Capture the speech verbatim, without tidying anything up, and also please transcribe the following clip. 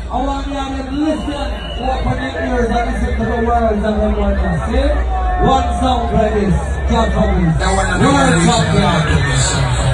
I want you to listen, open your ears and listen to the words of the word. See? One song like this, Jah Tubby. Words of God.